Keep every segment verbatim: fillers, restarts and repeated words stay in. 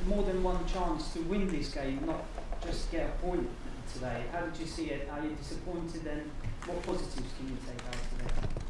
more than one chance to win this game, not just get a point today. How did you see it? Are you disappointed, and what positives can you take out of it?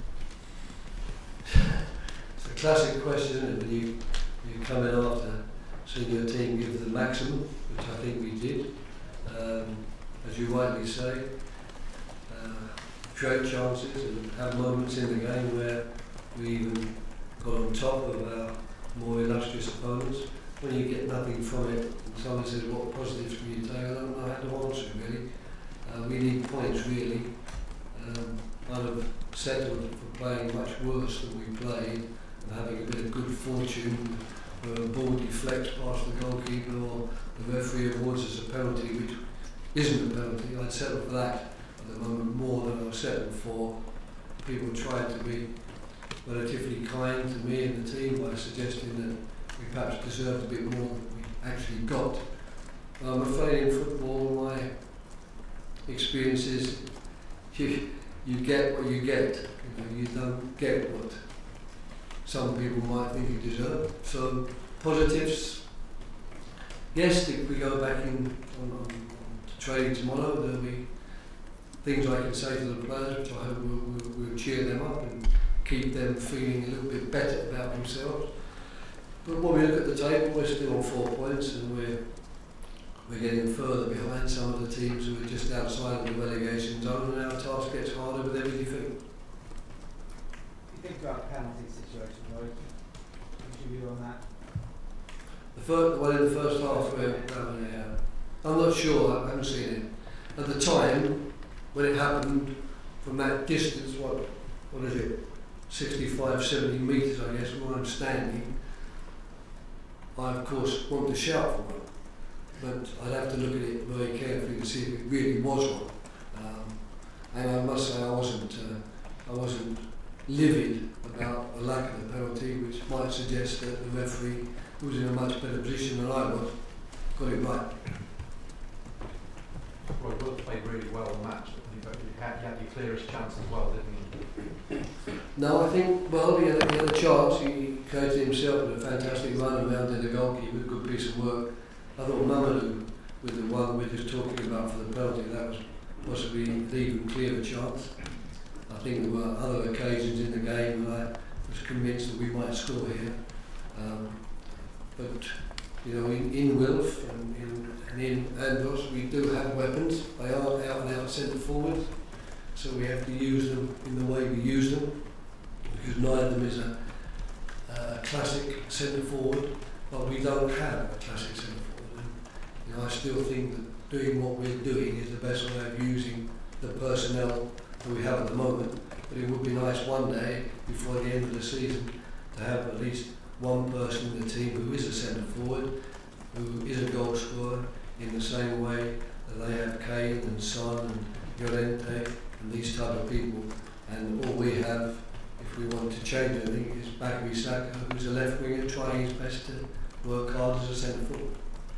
It's a classic question, isn't it, when you, you come in after seeing your team give the maximum, which I think we did. Um, as you rightly say, uh, create chances and have moments in the game where we even got on top of our more illustrious opponents. When you get nothing from it, and someone says, what positives can you take? I don't know how to answer it, really. Uh, we need points, really. Um, I'd have settled for playing much worse than we played and having a bit of good fortune where a ball deflects past the goalkeeper or the referee awards us a penalty, which isn't a penalty. I'd settle for that at the moment more than I was settled for people trying to be relatively kind to me and the team by suggesting that we perhaps deserved a bit more than we actually got. I'm afraid in football my experience is you, you get what you get. You know, you don't get what some people might think you deserve. So positives, yes, if we go back in on, on, on training tomorrow, there'll be things I can say to the players which I hope will, will, will cheer them up and keep them feeling a little bit better about themselves. But when we look at the table, we're still on four points and we're we're getting further behind some of the teams who are just outside of the relegation zone, and our task gets harder with every defeat. You think about the penalty situation, right? What's your view on that? The first, well, in the first half, we're, uh, I'm not sure, I haven't seen it. At the time, when it happened, from that distance, what, what is it, sixty-five, seventy metres, I guess, where I'm standing, I, of course, want to shout for one. But I'd have to look at it very carefully to see if it really was one. Um, and I must say I wasn't, uh, I wasn't livid about the lack of the penalty, which might suggest that the referee, who was in a much better position than I was, got it right. Roy Wilkes played really well on the match, but you had, you had your clearest chance as well, didn't you? No, I think, well, he had, he had a chance. He created himself with a fantastic run around in the goalkeeper, a good piece of work. I thought Mamadou, with the one we're just talking about for the penalty, that was possibly an even clearer chance. I think there were other occasions in the game when I was convinced that we might score here. Um, but, you know, in, in Wilf and in, and in Andros, we do have weapons. They are out and out centre forwards, so we have to use them in the way we use them, because neither of them is a uh, classic centre forward, but we don't have a classic centre forward. You know, I still think that doing what we're doing is the best way of using the personnel that we have at the moment. But it would be nice one day, before the end of the season, to have at least one person in the team who is a centre forward, who is a goal scorer, in the same way that they have Kane and Son and Llorente and these type of people. And all we have, if we want to change anything, is Bakary Saka, who's a left winger trying his best to work hard as a centre forward.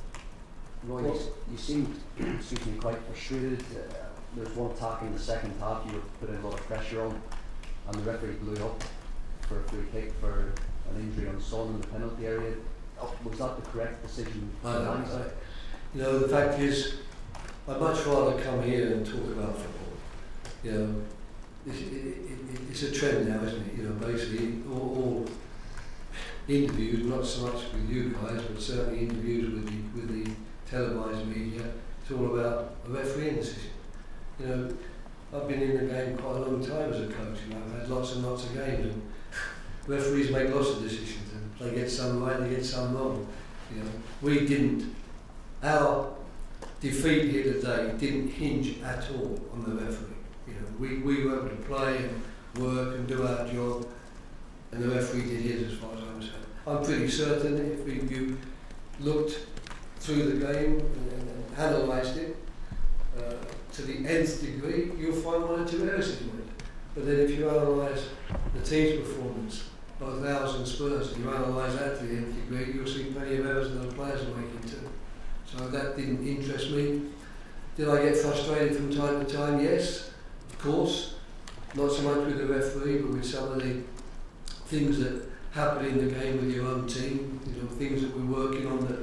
Roy, you, you seemed excuse me, quite frustrated. Uh, there was one attack in the second half you were putting a lot of pressure on, and the referee blew up for a free kick for an injury on Son in the penalty area. Oh, was that the correct decision? I don't know. You know, the fact is, I'd much rather come here and talk about football. You know, it's, it, it, it's a trend now, isn't it? You know, basically all, all interviews, not so much with you guys, but certainly interviews with the with the televised media, it's all about a refereeing decision. You know, I've been in the game quite a long time as a coach. You know, I've had lots and lots of games, and referees make lots of decisions, and they get some right, they get some wrong. You know, we didn't. Our defeat here today didn't hinge at all on the referee. You know, we we were able to play and work and do our job, and the referee did his, as far as I'm concerned. I'm pretty certain if we, you looked through the game and, and, and analysed it uh, to the nth degree, you'll find one or two errors in it. But then if you analyse the team's performance, both ours and Spurs, and you analyse that to the nth degree, you'll see plenty of errors that the players are making too. So that didn't interest me. Did I get frustrated from time to time? Yes, of course. Not so much with the referee, but with some of the things that happen in the game with your own team, you know, things that we're working on that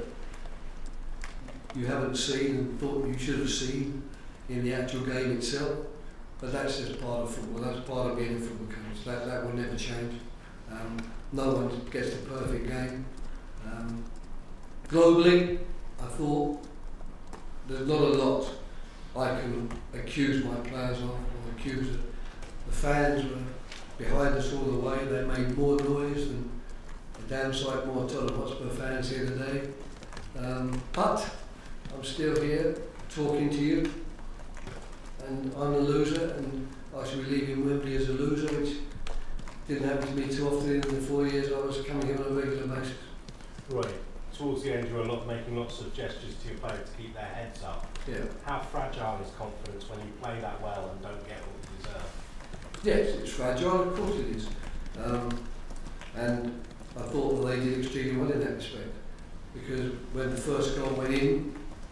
you haven't seen and thought you should have seen in the actual game itself. But that's just part of football, that's part of being a football coach. That, that will never change. Um, no one gets the perfect game. Um, globally, I thought there's not a lot I can accuse my players of, or accuse it. The fans were behind us all the way. They made more noise than the damn sight more Tottenham Hotspur fans here today. Um, but I'm still here talking to you, and I'm a loser, and I should be leaving Wembley as a loser, which didn't happen to me too often in the four years I was coming here on a regular basis. Right. Towards the end, you were lot, making lots of gestures to your players to keep their heads up. Yeah. How fragile is confidence when you play that well and don't get what you deserve? Yes, it's fragile, of course it is. Um, and I thought that they did extremely well in that respect. Because when the first goal went in,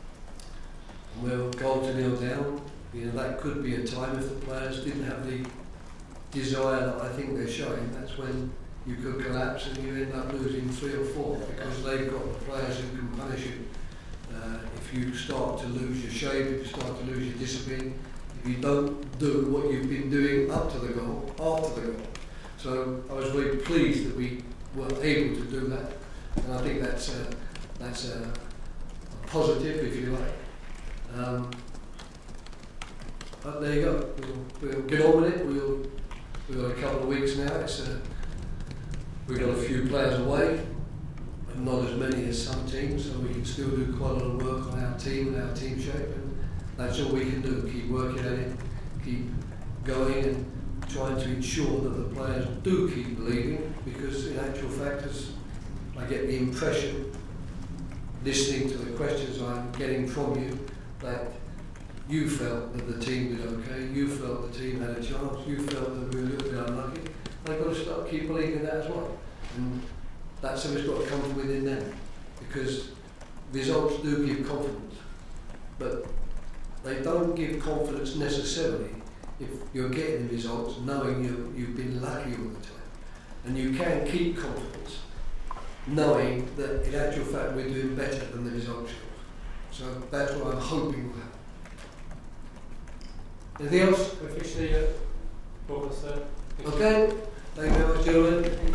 and we were goal to nil down, you know, that could be a time if the players didn't have the desire that I think they're showing. That's when you could collapse and you end up losing three or four, because they've got the players who can punish you. Uh, if you start to lose your shape, if you start to lose your discipline, if you don't do what you've been doing up to the goal, after the goal. So I was very pleased that we were able to do that, and I think that's a, that's a, a positive, if you like. Um, but there you go. We'll, we'll get on with it. We'll, we've got a couple of weeks now. It's a, we've got a few players away, and not as many as some teams, so we can still do quite a lot of work on our team and our team shape, and that's all we can do. Keep working at it, keep going, and trying to ensure that the players do keep believing, because in actual fact, as I get the impression, listening to the questions I'm getting from you, that you felt that the team did okay, you felt the team had a chance, you felt that we were a little bit unlucky. They've got to start keep believing that as well. And that's something's got to come from within them, because results do give confidence, but they don't give confidence necessarily if you're getting the results knowing you, you've been lucky all the time. And you can keep confidence knowing that in actual fact we're doing better than the results show. So that's what I'm hoping will happen. Anything else? Officially, uh, what was that? Okay, thank you very much, gentlemen.